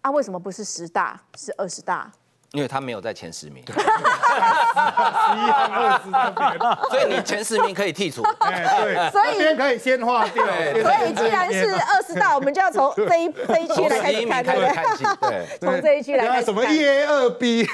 啊，为什么不是10大，是20大？ 因为他没有在前10名 11和20那边， 所以你前10名可以剔除。 对，所以那边可以先划掉。 所以既然是20大，我们就要从这一区来开始看，对不对？对，从这一区来开始看。 什么1A 2B，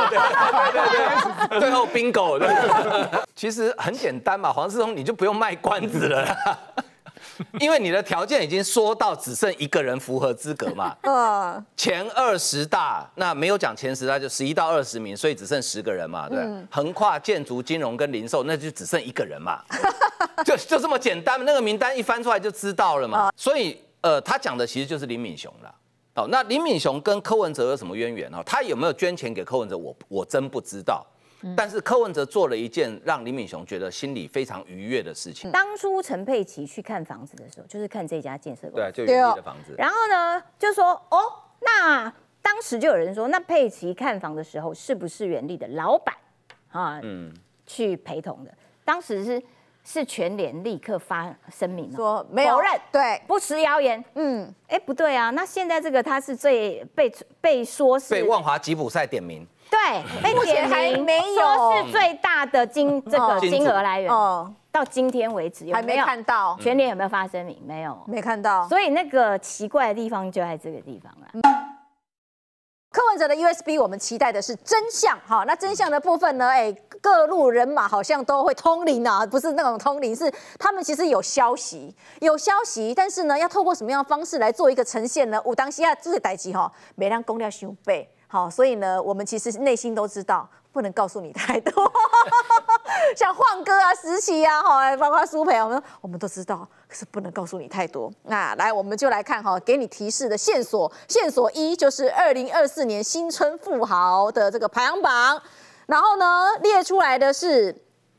对，最后 bingo。其实很简单嘛，黄世聪你就不用卖关子了啦。因为你的条件已经说到只剩1个人符合资格嘛，前20大，那没有讲前10大，就11到20名，所以只剩10个人嘛，对，横跨建筑、金融跟零售，那就只剩1个人嘛，就这么简单，那个名单一翻出来就知道了嘛。所以他讲的其实就是林敏雄啦。哦，那林敏雄跟柯文哲有什么渊源？他有没有捐钱给柯文哲？我真不知道。但是柯文哲做了一件让林敏雄觉得心里非常愉悦的事情。 当初陈佩琪去看房子的时候，就是看这家建设公司， 对，就原地的房子。 然后呢，就说哦，那当时就有人说，那佩琪看房的时候是不是原地的老板啊？去陪同的。当时是全联立刻发声明说没有否认， 对， 不实谣言。不对啊，那现在这个他是最被说是被万华吉普赛点名。 对，被点名说是最大的金额来源。到今天为止还没看到全联有没有发声明？没有， 没看到。 所以那个奇怪的地方就在这个地方了。 柯文哲的 USB， 我们期待的是真相。好，那真相的部分呢？各路人马好像都会通灵啊，不是那种通灵，是他们其实有消息，但是呢，要透过什么样的方式来做一个呈现呢？有当时这个代志哈，没让公料伤背。好，所以呢，我们其实内心都知道，不能告诉你太多。像晃哥啊、石琪啊，哈，包括苏培，我们都知道，可是不能告诉你太多。那来，我们就来看哈，给你提示的线索。线索1就是2024年新春富豪的这个排行榜，然后呢，列出来的是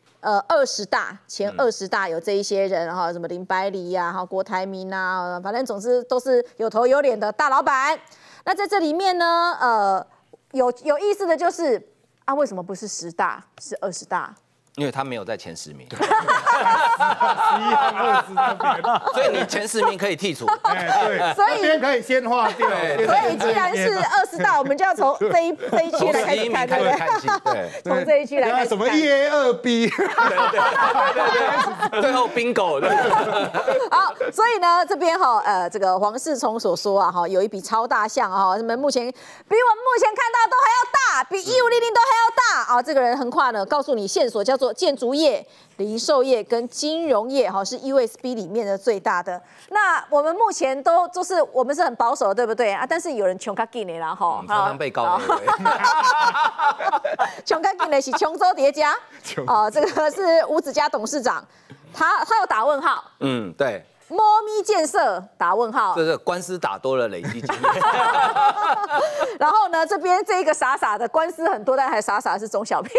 20大，前20大有这一些人哈，什么林百里呀、郭台铭啊，反正总之都是有头有脸的大老板。那在这里面呢，有意思的就是啊，为什么不是10大，是20大？ 因为他没有在前10名 11和20那边， 所以你前10名可以剔除。 对，所以那边可以先划掉。 所以既然是20大，我们就要从这一区来开始看，对不对？ 对， 从这一区来开始看。 什么1A 2B， 最后 bingo。 好，所以呢，这边这个黄世聪所说啊，有一笔超大项啊，什么目前比我们目前看到都还要大，比1500都还要大啊。这个人横跨呢，告诉你线索叫做建筑业、零售业跟金融业，是 USB 里面的最大的。那我们目前都是我们是很保守，对不对啊？但是有人穷卡紧的啦， 常常被告那位。 穷卡紧的是琼州叠加，这个是吴子嘉董事长，他有打问号。 对。 猫咪建设打问号， 这是官司打多了累积经验。 然后呢，这边这个傻傻的官司很多，但还傻傻是钟小平，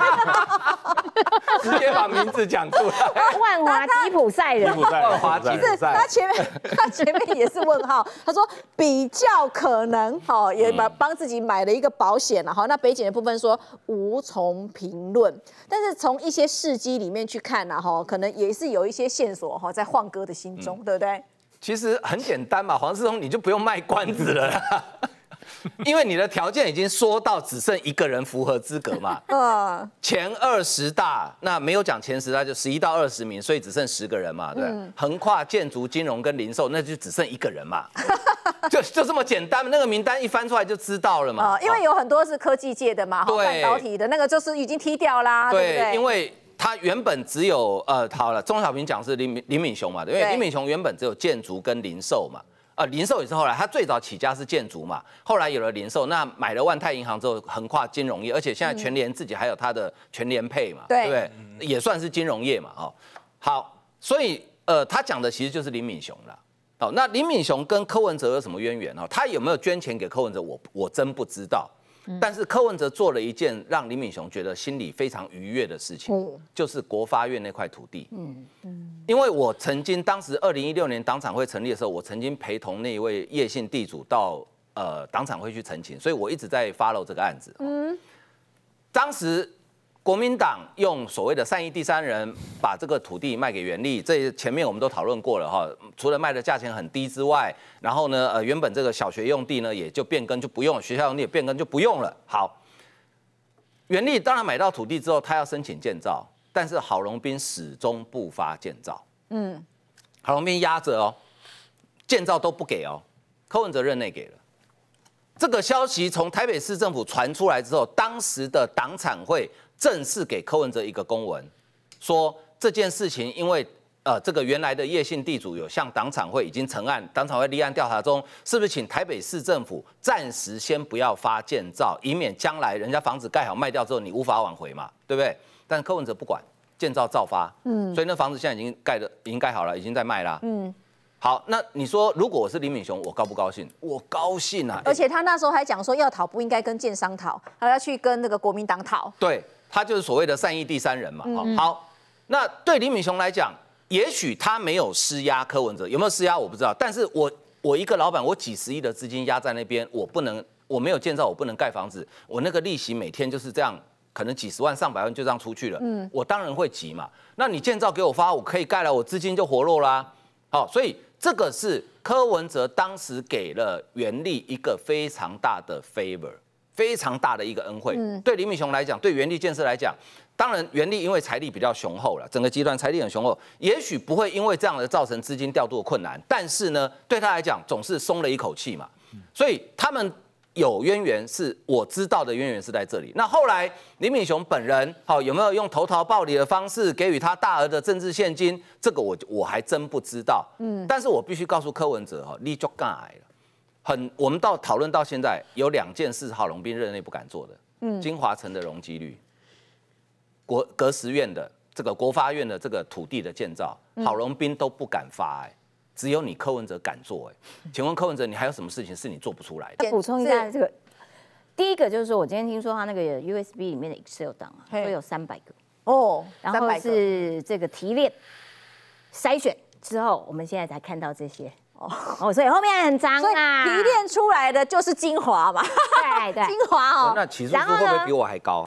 直接把名字讲出来。 万华吉普赛人， 万华吉普赛， 他前面也是问号，他说比较可能，也帮自己买了一个保险了，那北检的部分说无从评论，但是从一些事迹里面去看呢，可能也是有一些线索在晃哥的心中，对不对？ 其实很简单嘛，黄世聪你就不用卖关子了啦。因为你的条件已经说到只剩1个人符合资格嘛，前20大，那没有讲前10大，就11到20名，所以只剩10个人嘛，对，横跨建筑、金融跟零售，那就只剩1个人嘛，就这么简单，那个名单一翻出来就知道了嘛， 因为有很多是科技界的嘛，半导体的那个就是已经踢掉啦，对不对？ 因为他原本只有好了，钟小平讲是林敏雄嘛，对，因为林敏雄原本只有建筑跟零售嘛。零售也是后来，他最早起家是建筑嘛，后来有了零售，那买了万泰银行之后，横跨金融业，而且现在全联自己还有他的全联配嘛，对不对？也算是金融业嘛，好，所以他讲的其实就是林敏雄啦。那林敏雄跟柯文哲有什么渊源？他有没有捐钱给柯文哲？我真不知道。但是柯文哲做了一件让林敏雄觉得心里非常愉悦的事情，就是国发院那块土地。因为我曾经当时2016年党产会成立的时候，我曾经陪同那一位叶姓地主到党产会去陈情，所以我一直在 follow 这个案子。当时国民党用所谓的善意第三人把这个土地卖给元利，这前面我们都讨论过了哈。除了卖的价钱很低之外，然后呢，原本这个小学用地呢也就变更就不用了，学校用地也变更就不用了。好，元利当然买到土地之后，他要申请建造，但是郝龙斌始终不发建造。郝龙斌压着哦，建造都不给哦，柯文哲任内给了。这个消息从台北市政府传出来之后，当时的党产会正式给柯文哲一个公文，说这件事情因为这个原来的叶姓地主有向党产会已经成案，党产会立案调查中，是不是请台北市政府暂时先不要发建造，以免将来人家房子盖好卖掉之后你无法挽回嘛，对不对？但是柯文哲不管，建造照发，所以那房子现在已经盖好了，已经在卖啦，好，那你说如果我是林敏雄，我高不高兴？我高兴啊！ 而且他那时候还讲说，要讨不应该跟建商讨，他要去跟那个国民党讨。 对，他就是所谓的善意第三人嘛。好，那对林敏雄来讲，也许他没有施压柯文哲，有没有施压我不知道。但是我一个老板，我几十亿的资金压在那边，我没有建造，我不能盖房子，我那个利息每天就是这样，可能几十万、上百万就这样出去了。我当然会急嘛。那你建造给我发，我可以盖了，我资金就活络啦。好，所以这个是柯文哲当时给了元利一个非常大的 favor， 非常大的一个恩惠。对林敏雄来讲，对元利建设来讲，当然元利因为财力比较雄厚了，整个集团财力很雄厚，也许不会因为这样的造成资金调度的困难，但是呢，对他来讲总是松了一口气嘛。所以他们有渊源，是我知道的渊源是在这里。那后来林敏雄本人有没有用投桃报李的方式给予他大额的政治现金？这个我还真不知道。但是我必须告诉柯文哲你就干癌了。我们讨论到现在有2件事，郝龙斌任内不敢做的。金华城的容积率，革实院的这个国发院的这个土地的建造，郝龙斌都不敢发只有你柯文哲敢做请问柯文哲，你还有什么事情是你做不出来的？ 补充一下这个，第一个就是说我今天听说他那个 USB 里面的 Excel 档会有300个哦， 然后是这个提炼筛选之后，我们现在才看到这些所以后面很脏啊， 提炼出来的就是精华嘛， 对， 精华那起诉书会不会比我还高？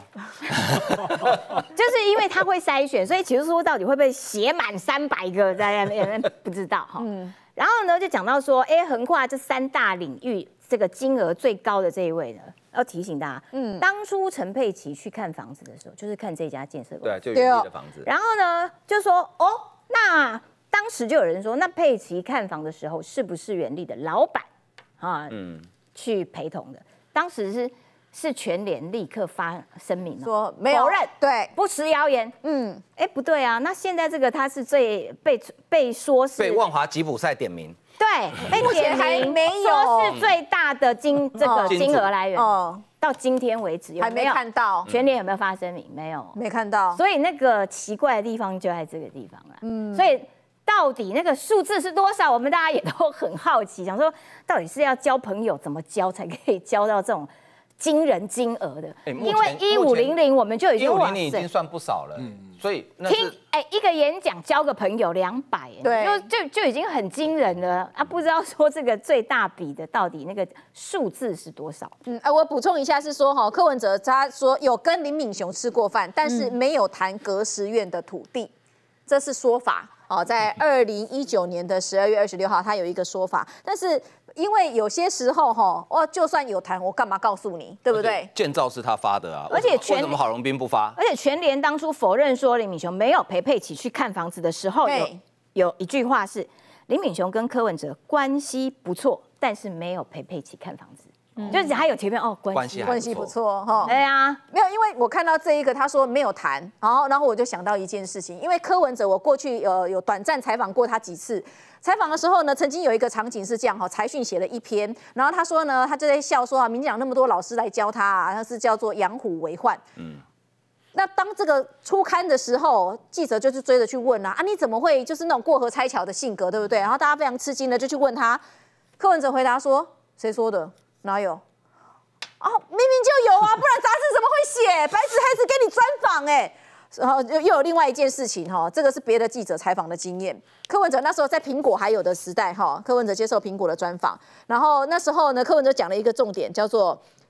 就是因为他会筛选，所以起诉书到底会不会写满300个在那边不知道然后呢，就讲到说，横跨这3大领域，这个金额最高的这一位呢，要提醒大家，当初陈佩琪去看房子的时候，就是看这家建设公司， 对，就元利的房子。 然后呢，就说那当时就有人说，那佩琪看房的时候，是不是元利的老板去陪同的？当时是全联立刻发声明说没有否认， 对， 不实谣言。不对啊，那现在这个他是最被说是被万华吉普赛点名， 对，被点名没有说是最大的金额来源到今天为止还没看到全联有没有发声明？没有， 没看到。 所以那个奇怪的地方就在这个地方了。所以到底那个数字是多少？我们大家也都很好奇，想说到底是要交朋友怎么交才可以交到这种惊人金额的？因为1500我们就已经 1500已经算不少了，所以听一个演讲交个朋友200， 对， 就已经很惊人了啊！不知道说这个最大笔的到底那个数字是多少？ 我补充一下是说柯文哲他说有跟林敏雄吃过饭，但是没有谈革实院的土地，这是说法。在2019年的12月26号，他有一个说法，但是因为有些时候就算有谈，我干嘛告诉你，对不对？ 建造是他发的啊， 而且为什么郝龙斌不发？ 而且全联当初否认说林敏雄没有陪佩琪去看房子的时候，有一句话是林敏雄跟柯文哲关系不错，但是没有陪佩琪看房子。就是还有前面关系不错对啊， 没有，因为我看到这一个他说没有谈，然后我就想到一件事情，因为柯文哲我过去有短暂采访过他几次，采访的时候呢，曾经有一个场景是这样财讯写了一篇，然后他说呢，他就在笑说民进党那么多老师来教他他是叫做养虎为患。那当这个初刊的时候，记者就是追着去问你怎么会就是那种过河拆桥的性格，对不对？然后大家非常吃惊的就去问他，柯文哲回答说：“谁说的？哪有？明明就有啊，不然杂志怎么会写？白纸黑字给你专访然后又有另外一件事情这个是别的记者采访的经验。柯文哲那时候在苹果还有的时代柯文哲接受苹果的专访，然后那时候呢，柯文哲讲了一个重点，叫做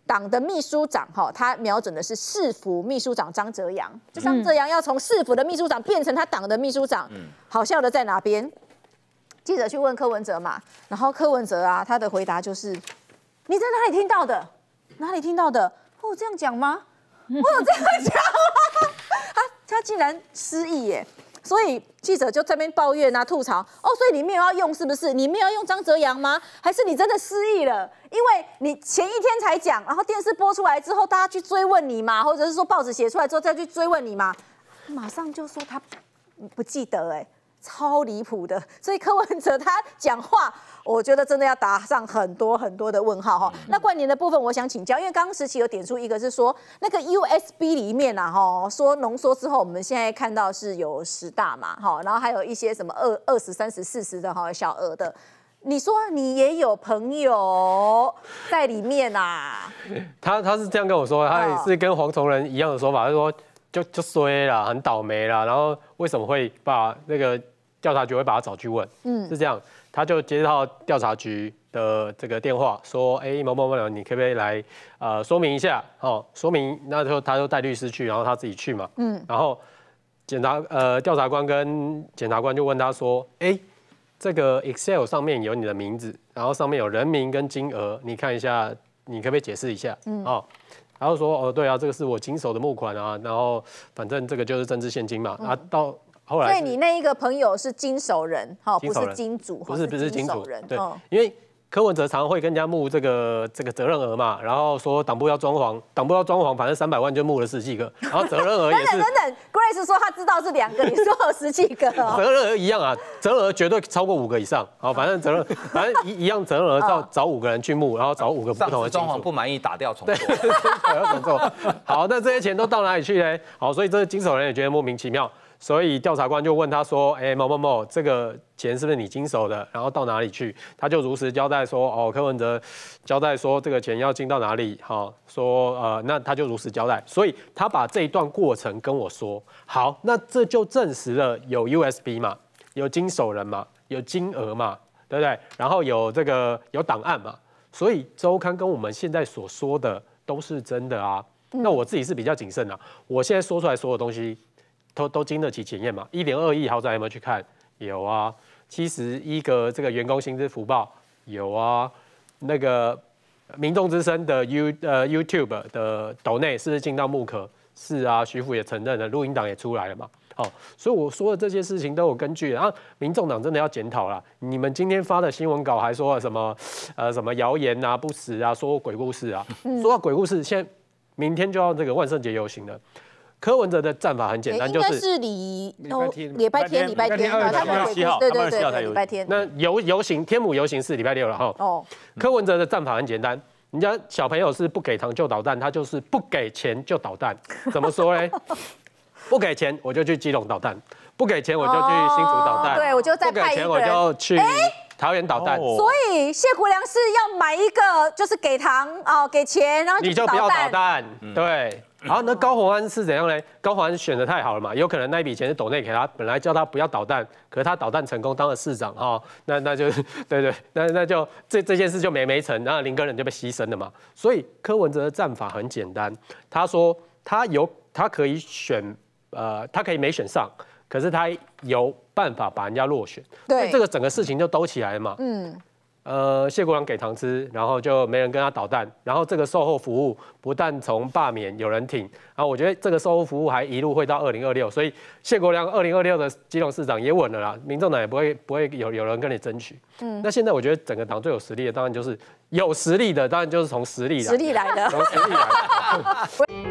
党的秘书长他瞄准的是市府秘书长张哲阳，就张哲阳要从市府的秘书长变成他党的秘书长，好笑的在哪边？记者去问柯文哲嘛，然后柯文哲啊，他的回答就是：你在哪里听到的？哪里听到的？我有这样讲吗？我有这样讲吗？他竟然失忆耶！所以记者就在那边抱怨啊、吐槽哦，所以你没有要用是不是？你没有要用张哲阳吗？还是你真的失忆了？因为你前一天才讲，然后电视播出来之后，大家去追问你嘛，或者是说报纸写出来之后再去追问你嘛，马上就说他不记得哎。超离谱的，所以柯文哲他讲话，我觉得真的要打上很多很多的问号哈。那冠联的部分，我想请教，因为刚刚时期有点出一个是说那个 USB 里面啊哈，说浓缩之后，我们现在看到是有10大嘛哈，然后还有一些什么20、30、40的哈小额的。你说你也有朋友在里面啊？ 他是这样跟我说，他也是跟黄崇仁一样的说法，他说就衰啦，很倒霉啦，然后为什么会把那个调查局会把他找去问，是这样，他就接到调查局的这个电话，说，某某某，你可不可以来说明一下？说明，那时候他就带律师去，然后他自己去嘛，然后调查官跟检察官就问他说，这个 Excel 上面有你的名字，然后上面有人名跟金额，你看一下，你可不可以解释一下？然后说，对啊，这个是我经手的募款啊，然后反正这个就是政治现金嘛，到后来， 所以你那一个朋友是经手人，不是金主， 不是金主人， 对，因为柯文哲常常会跟人家募这个责任额嘛，然后说党部要装潢，反正300万就募了10几个，然后责任额也是。 等等 ，Grace 说他知道是2个，你说有10几个哦。 责任额一样啊，责任额绝对超过5个以上，反正一样责任额找5个人去募，然后找5个不同的装潢不满意打掉重做， 对，要重做。好，那这些钱都到哪里去呢？好，所以这个经手人也觉得莫名其妙。所以调查官就问他说：“某某某，这个钱是不是你经手的？然后到哪里去？”他就如实交代说：“柯文哲交代说这个钱要进到哪里？那他就如实交代。所以他把这一段过程跟我说。好，那这就证实了有 USB 嘛，有经手人嘛，有金额嘛，对不对？然后有档案嘛。所以周刊跟我们现在所说的都是真的啊。那我自己是比较谨慎啊，我现在说出来所有东西。”都经得起检验嘛？1.2亿豪宅有没有去看？有啊。71个这个员工薪资福报有啊。那个民众之声的YouTube 的斗内是不是进到木壳？是啊，徐府也承认了，录音档也出来了嘛。所以我说的这些事情都有根据。然后民众党真的要检讨啦。你们今天发的新闻稿还说什么谣言啊、不实啊、说鬼故事啊。说到鬼故事，现在明天就要这个万圣节游行了。柯文哲的战法很简单，就是应该是礼拜天，他们 7号， 对礼拜天。 那游行天母游行是礼拜6了哈。柯文哲的战法很简单，人家小朋友是不给糖就捣蛋，他就是不给钱就捣蛋。怎么说呢？不给钱我就去基隆捣蛋，不给钱我就去新竹捣蛋， 对我就再派一个人， 不给钱我就去桃园捣蛋。 所以谢国良是要买一个，就是给糖给钱，然后你就不要捣蛋，对。好，那高虹安是怎样呢？高虹安选得太好了嘛，有可能那一笔钱是斗内给他，本来叫他不要捣蛋，可是他捣蛋成功当了市长那就对，那就这件事就没成，那林根人就被牺牲了嘛。所以柯文哲的战法很简单，他说他可以选，他可以没选上，可是他有办法把人家落选，对，这个整个事情就兜起来了嘛。谢国良给糖吃，然后就没人跟他捣蛋，然后这个售后服务不但从罢免有人挺，然后我觉得这个售后服务还一路会到2026，所以谢国良2026的基隆市长也稳了啦，民众党也不会有人跟你争取。那现在我觉得整个党最有实力的，当然就是有实力的，当然就是从实力来的，从实力来的。